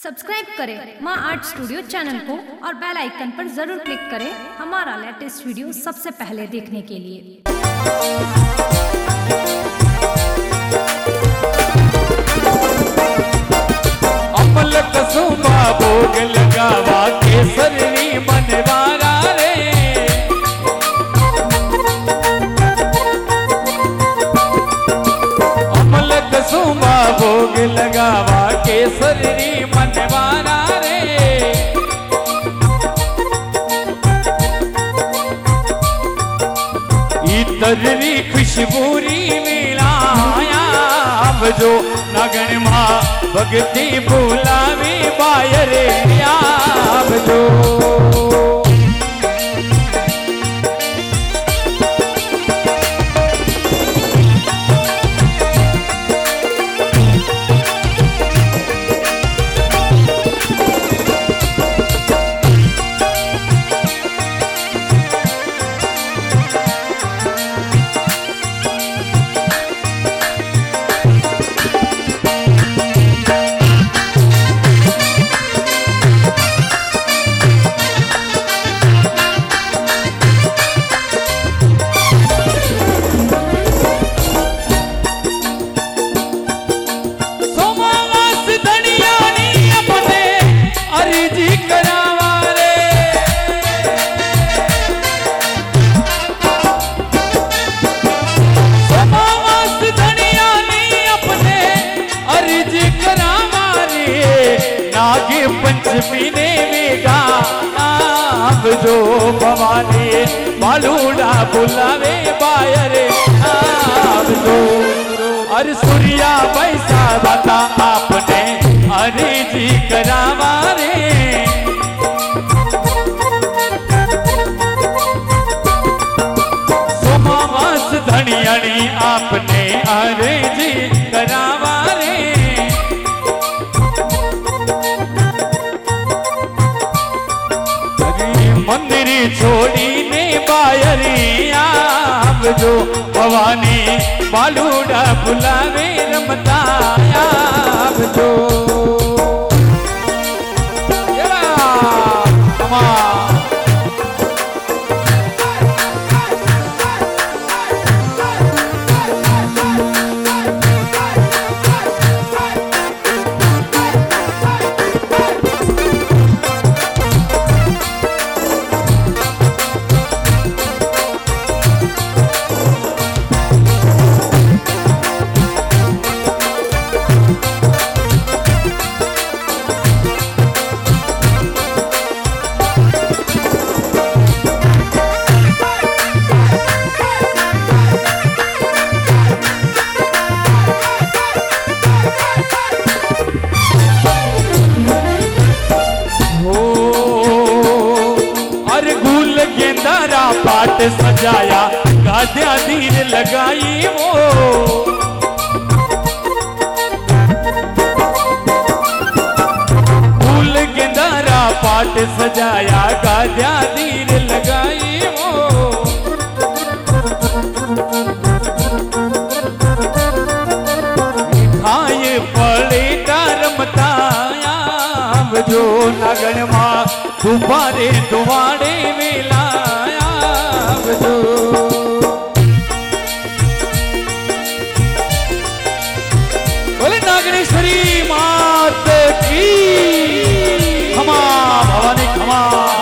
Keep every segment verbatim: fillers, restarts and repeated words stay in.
Subscribe करें माँ art studio channel को और बेल आइकन पर जरूर क्लिक करें हमारा लेटेस्ट वीडियो सबसे पहले देखने के लिए। अमल कसुमा भोग लगावा केसरी मनवारा रे, अमल कसुमा भोग लगावा केसरी मनवारा रे, इतरी खुशबूरी मिलाया जो नगन माँ भगती बुलावी बायरे आप जो पंचमी ने वेगा नाम जो भवानी बालूड़ा बुलावे बायरे नाम जो अरे सूर्या पैसा बता आपने अरे जी करावा रे, सोमा मास धनियाणी आपने अरे जी करावा रे, मंदिर छोड़ी ने बायरी आप जो भवानी बालूड़ा बुलावे रमता आप जो पाट सजाया गाद्या धीर लगाई वो फूल गेंदारा पाट सजाया गाद्या धीर लगाई वो खाए पड़े रमताया जो नगन माँ दुबारे दुआरे मिला बोले नागेश्वरी मात की क्षमा भवानी क्षमा।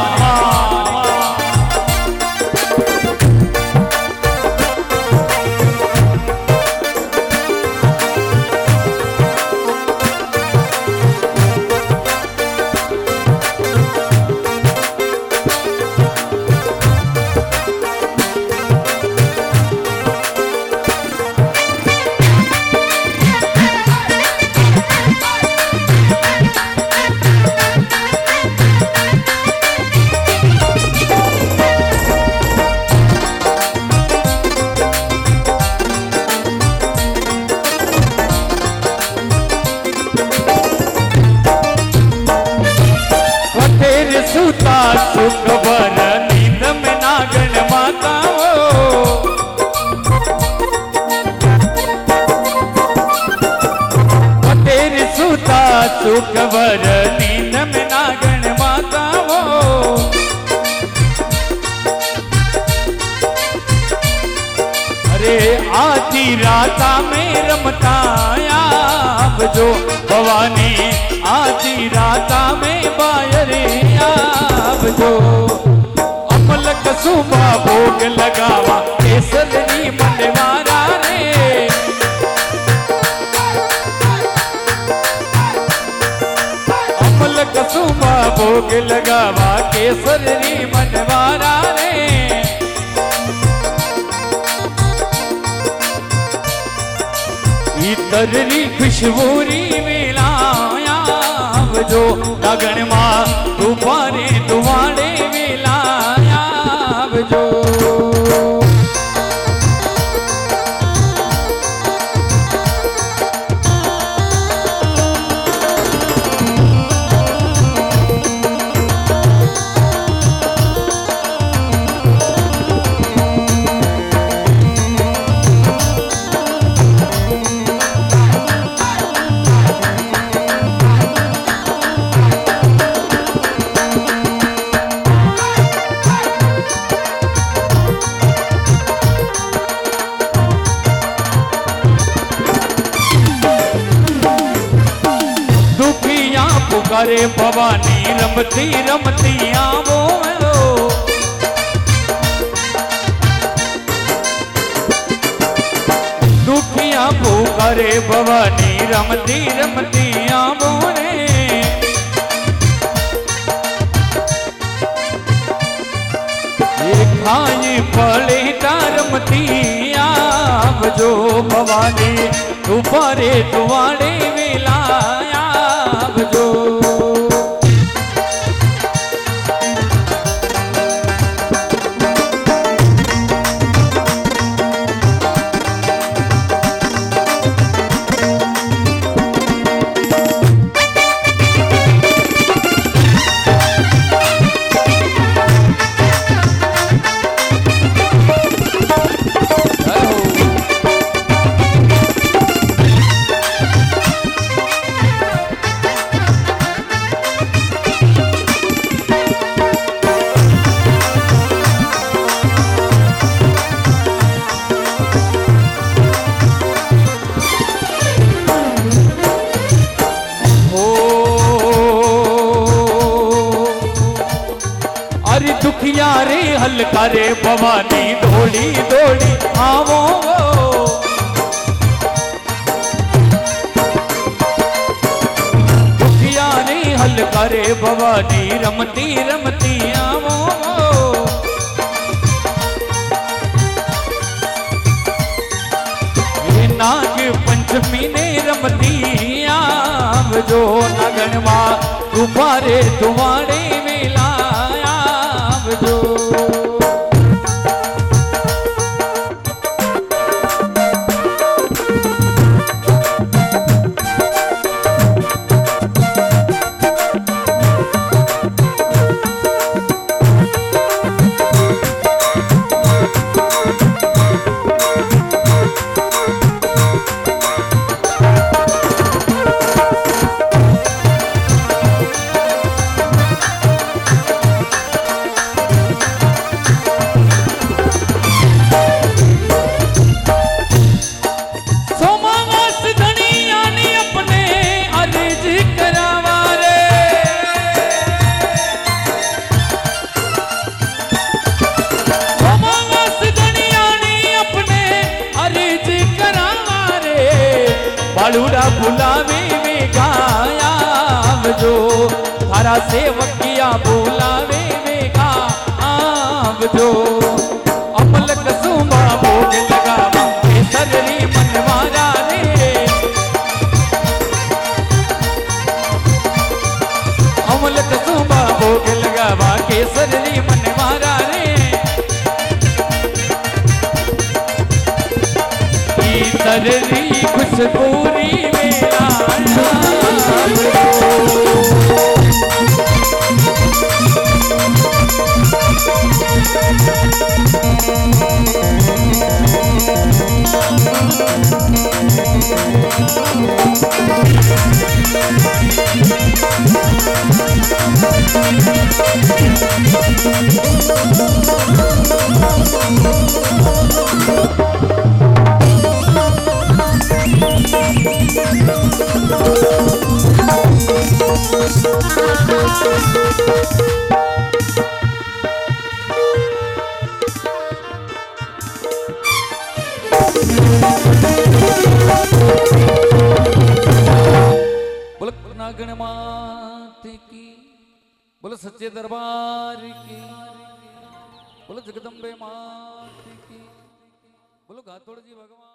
सुता सुखबर नींद में नागन माता तेरे सुता सुखबर आधी राता में रमता आवजो भवानी आधी राता में बायरे आवजो। अमल कसुबा भोग लगावा केसरी मनवारा रे। अमल कसुबा भोग लगावा केसरी मनवारा रे। इतररी खुशबूरी वेलाया आवजो लगन मां दुबारे दुआड़े वेलाया आवजो। पुकारे भवानी रमती रमती आवो लो। दुखिया पुकारे भवानी रमती रमती आवो रे। खाई पड़े रमती आवजो भवानी दुबारे दुआड़े वेलाया आवजो। दुखिया रे हल्का रे भवानी दौड़ी दौड़ी आवो। दुखिया रे हल्का रे भवानी रमती रमती आवो। नाग पंचमी ने रमती आवजो लगन मां दुबारे दुआड़े वेला आवजो। बालूड़ा बुलावे में गाया आवजो थारा सेवकिया बुलावे में गा आवजो। अमल कसुमा भोग लगावा केसरी मनवारा रे। अमल कसुमा भोग लगावा केसरी मनवारा रे। तररी खुशबूरी मेरा बोलो नागण माते की, बोलो सच्चे दरबार की, बोलो जगदम्बे माते की, बोलो गातोड़ जी भगवान।